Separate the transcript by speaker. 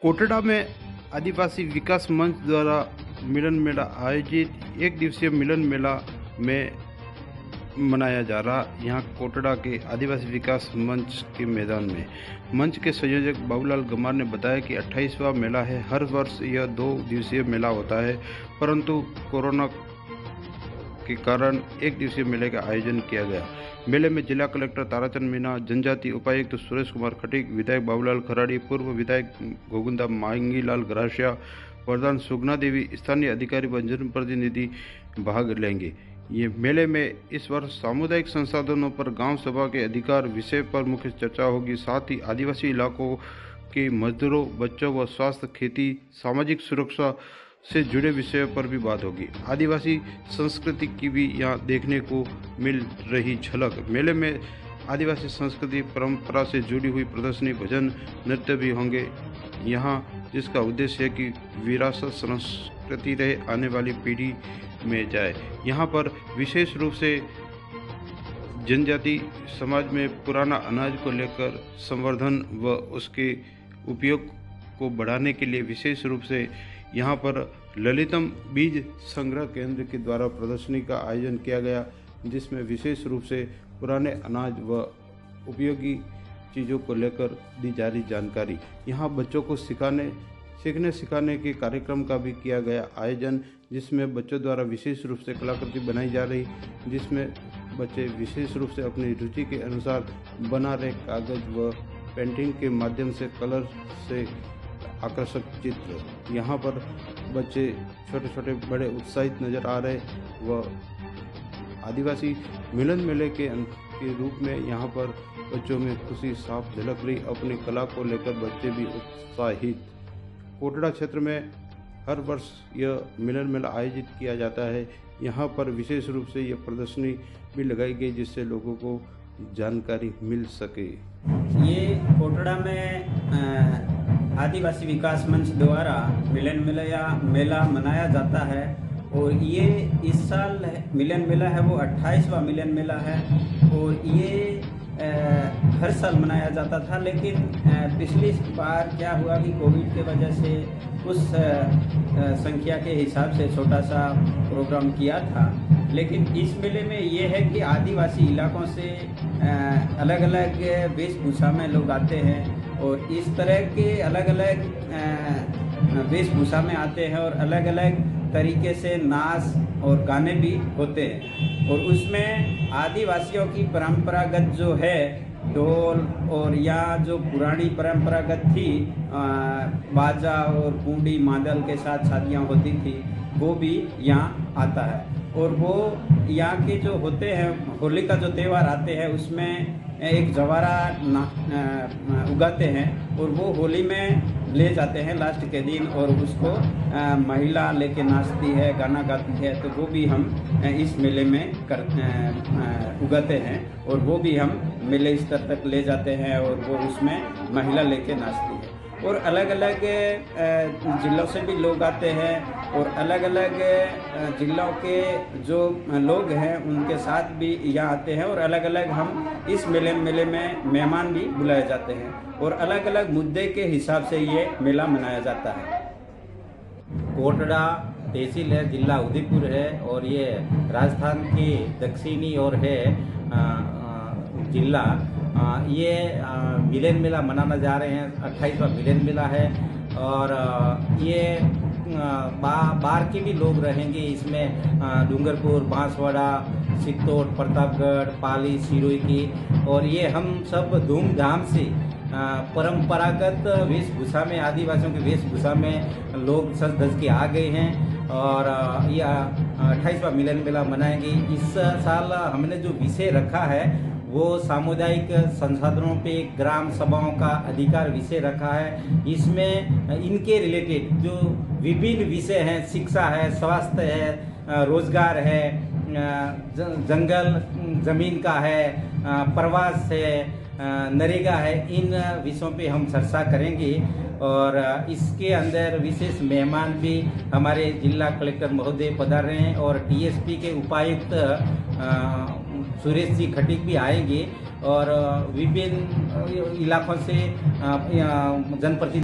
Speaker 1: कोटड़ा में आदिवासी विकास मंच द्वारा मिलन मेला आयोजित एक दिवसीय मिलन मेला में मनाया जा रहा। यहाँ कोटड़ा के आदिवासी विकास मंच के मैदान में मंच के संयोजक बाबूलाल गमार ने बताया कि 28वां मेला है। हर वर्ष यह 2 दिवसीय मेला होता है, परंतु कोरोना के कारण एक दिवसीय मेले का आयोजन किया गया। मेले में जिला कलेक्टर ताराचंद मीणा, जनजाति उपायुक्त सुरेश कुमार खटीक, विधायक बाबूलाल खराड़ी, पूर्व विधायक गोविंदा मांगीलाल गरासिया, प्रधान सुगना देवी, स्थानीय अधिकारी व जनप्रतिनिधि भाग लेंगे। ये मेले में इस वर्ष सामुदायिक संसाधनों पर गांव सभा के अधिकार विषय पर मुख्य चर्चा होगी। साथ ही आदिवासी इलाकों के मजदूरों, बच्चों व स्वास्थ्य, खेती, सामाजिक सुरक्षा से जुड़े विषयों पर भी बात होगी। आदिवासी संस्कृति की भी यहाँ देखने को मिल रही झलक। मेले में आदिवासी संस्कृति परंपरा से जुड़ी हुई प्रदर्शनी, भजन, नृत्य भी होंगे यहाँ, जिसका उद्देश्य है कि विरासत संस्कृति रहे, आने वाली पीढ़ी में जाए। यहाँ पर विशेष रूप से जनजाति समाज में पुराना अनाज को लेकर संवर्धन व उसके उपयोग को बढ़ाने के लिए विशेष रूप से यहाँ पर ललितम बीज संग्रह केंद्र के द्वारा प्रदर्शनी का आयोजन किया गया, जिसमें विशेष रूप से पुराने अनाज व उपयोगी चीज़ों को लेकर दी जा रही जानकारी। यहाँ बच्चों को सीखने सिखाने के कार्यक्रम का भी किया गया आयोजन, जिसमें बच्चों द्वारा विशेष रूप से कलाकृति बनाई जा रही, जिसमें बच्चे विशेष रूप से अपनी रुचि के अनुसार बना रहे कागज व पेंटिंग के माध्यम से कलर से आकर्षक चित्र। यहाँ पर बच्चे छोटे छोटे बड़े उत्साहित नजर आ रहे व आदिवासी मिलन मेले के रूप में यहाँ पर बच्चों में खुशी साफ झलक रही। अपनी कला को लेकर बच्चे भी उत्साहित। कोटड़ा क्षेत्र में हर वर्ष यह मिलन मेला आयोजित किया जाता है। यहाँ पर विशेष रूप से यह प्रदर्शनी भी लगाई गई, जिससे लोगों को जानकारी मिल सके।
Speaker 2: ये कोटड़ा में आदिवासी विकास मंच द्वारा मिलन मेला मनाया जाता है और ये इस साल मिलन मेला है वो 28वां मिलन मेला है और ये हर साल मनाया जाता था, लेकिन पिछली बार क्या हुआ कि कोविड के वजह से उस संख्या के हिसाब से छोटा सा प्रोग्राम किया था। लेकिन इस मेले में ये है कि आदिवासी इलाकों से अलग अलग वेशभूषा में लोग आते हैं और इस तरह के अलग अलग वेशभूषा में आते हैं और अलग अलग तरीके से नाच और गाने भी होते हैं और उसमें आदिवासियों की परंपरागत जो है ढोल और या जो पुरानी परंपरागत थी बाजा और कुंडी मादल के साथ शादियाँ होती थी, वो भी यहाँ आता है। और वो यहाँ के जो होते हैं, होली का जो त्यौहार आते हैं उसमें एक जवारा उगाते हैं और वो होली में ले जाते हैं लास्ट के दिन और उसको महिला लेके नाचती है, गाना गाती है, तो वो भी हम इस मेले में उगाते हैं और वो भी हम मेले स्तर तक ले जाते हैं और वो उसमें महिला लेके नाचती है। और अलग अलग जिलों से भी लोग आते हैं और अलग अलग जिलों के जो लोग हैं उनके साथ भी यहाँ आते हैं और अलग अलग हम इस मेले में मेहमान भी बुलाए जाते हैं और अलग अलग मुद्दे के हिसाब से ये मेला मनाया जाता है।
Speaker 3: कोटड़ा तहसील है, जिला उदयपुर है और ये राजस्थान की दक्षिणी ओर है जिला। ये मिलन मेला मनाना जा रहे हैं। 28वां मिलन मेला है और ये बाहर के भी लोग रहेंगे इसमें, डूंगरपुर, बांसवाड़ा, चित्तौड़, प्रतापगढ़, पाली, सिरोही की। और ये हम सब धूमधाम से परंपरागत वेशभूषा में, आदिवासियों की वेशभूषा में लोग सज धज के आ गए हैं और यह 28वां मिलन मेला मनाएंगे। इस साल हमने जो विषय रखा है वो सामुदायिक संसाधनों पे ग्राम सभाओं का अधिकार विषय रखा है। इसमें इनके रिलेटेड जो विभिन्न विषय हैं, शिक्षा है, स्वास्थ्य है, रोजगार है, जंगल जमीन का है, प्रवास है, नरेगा है, इन विषयों पे हम चर्चा करेंगे। और इसके अंदर विशेष मेहमान भी हमारे जिला कलेक्टर महोदय पधार रहे हैं और टीएसपी के उपायुक्त सुरेश जी खटीक भी आएंगे और विभिन्न इलाकों से जनप्रतिनिधि